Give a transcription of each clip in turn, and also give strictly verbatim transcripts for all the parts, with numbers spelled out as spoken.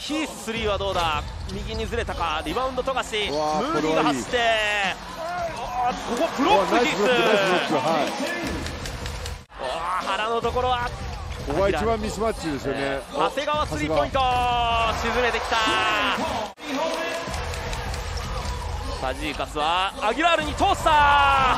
ヒーススリーはどうだ。右にずれたか。リバウンド富樫、ムーニーが走って、ここブロックヒース、原のところはここが一番ミスマッチですよね。 長谷川スリーポイント沈めてきた。ファジーカスはアギラールに通した。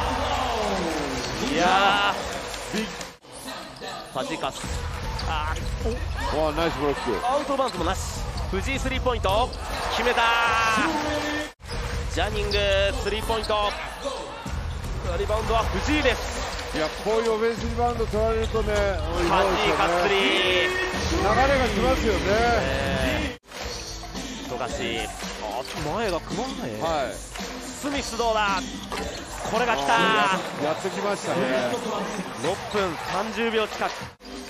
いやーファジーカス、あーわナイスブロック。 アウトバウンズもなし。藤井スリーポイント決めた。ジャニングスリーポイント、リバウンドは藤井です。 いやこういうオフェンスリバウンド取られるとね、ファジーカススリー流れがきますよね。 富樫、あ前が熊谷、 はい、 スミスどうだ。これが来た。 やってきましたね。 ろっぷんさんじゅうびょう近く。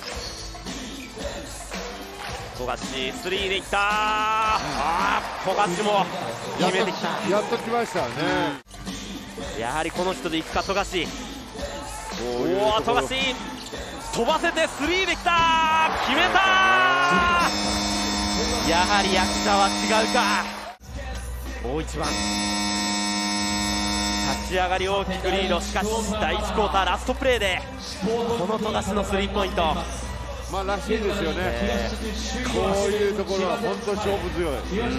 富樫スリーでいった。あ富樫も決めてきた。 やっときましたね。 やはりこの人でいくか富樫。おお富樫飛ばせてスリーできた。決めた。やはり役者は違うか。大一番立ち上がり大きくリード。しかしだいいちクォーターラストプレーでこの富樫のスリーポイント、 まあらしいですよね、えー、こういうところは本当勝負強い。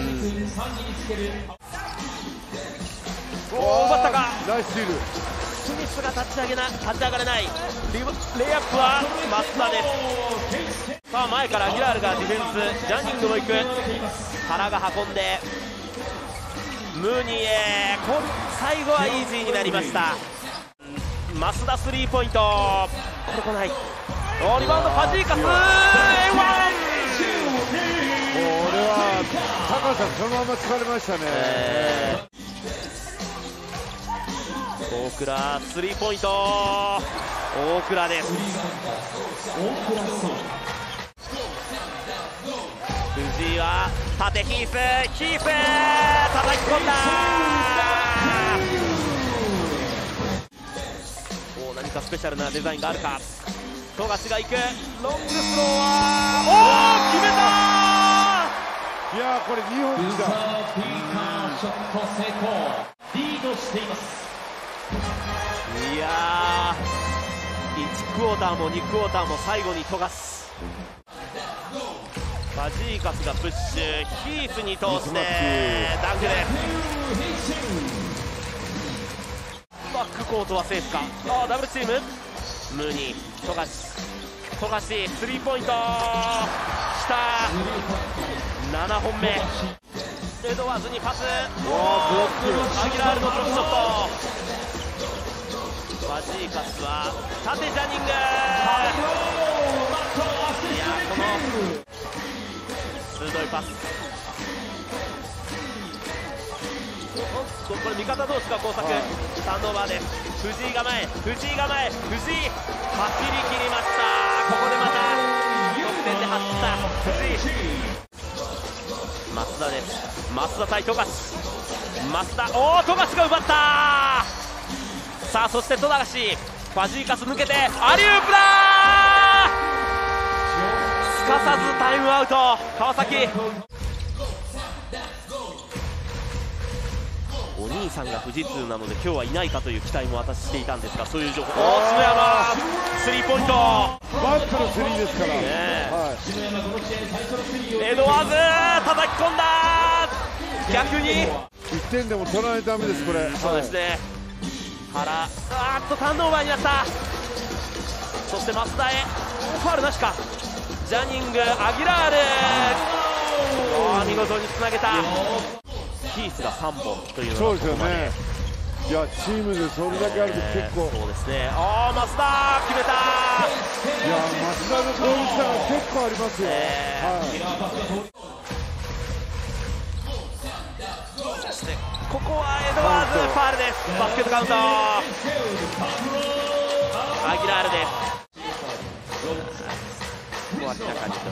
おお奪ったか。 ナイススティール。 スミスが立ち上げな立ち上がれない。レイアップは松田です。さあ前からアギラールがディフェンス、ジャニングも行く。原が運んでムーニーへ。最後はイージーになりました。増田スリーポイント、これ来ない。おリバウンドファジーカス、エワン。 これは高さそのまま疲れましたね。えー大倉スリーポイント、大倉です。藤井は縦ヒース、ヒース叩き込んだ。お何かスペシャルなデザインがあるか。富樫が行く。ロングスローはおお決めた。 いやーこれにほん来た。 ショット成功、リードしています。 いやーいちクォーターもにクォーターも最後に富樫。ファジーカスがプッシュ、ヒースに通してダンクです。バックコートはセーフか。あダブルチーム。ムーニー富樫富樫スリーポイントきた。ななほんめ。エドワーズにパス。おアギラールのドロップショット。ファジーカスは縦ジャニング。いやこの鋭いパス。これ味方同士が交錯。ターンオーバーです。藤井が前藤井が前藤井走り切りました。ここでまた得点で走った藤井。増田です。増田対富樫。増田おお富樫が奪った。さあそして富樫ファジーカス抜けてアリウープだ。すかさずタイムアウト川崎。お兄さんが富士通なので今日はいないかという期待も私していたんですが、そういう情報。お篠山スリーポイント、 バックのスリーですから、ねはい、 エドワーズ叩き込んだ。逆にいってんでも取らないとダメですこれ。 そうですね、原あーっとターンオーバーになった。そして増田へファウルなしか。ジャニングアギラールお見事につなげた。ヒースがさんぼんというのがそうですよね。いやチームでそれだけあると結構、 えー、そうですね。ああ増田決めた。 いや増田の攻撃差が結構ありますよ、 えーはい、 そしてここはエドワーズファウルです。バスケットカウントアギラールです。ここは北か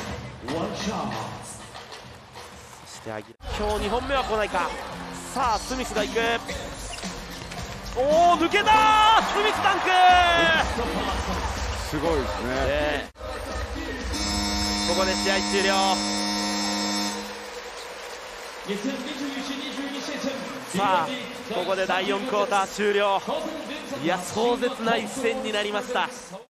そしてアギ今日にほんめは来ないか。さあスミスが行く。おお抜けた。スミスダンクすごいですね、 ね、ここで試合終了。 さあここでだいよんクォーター終了。いや壮絶な一戦になりました。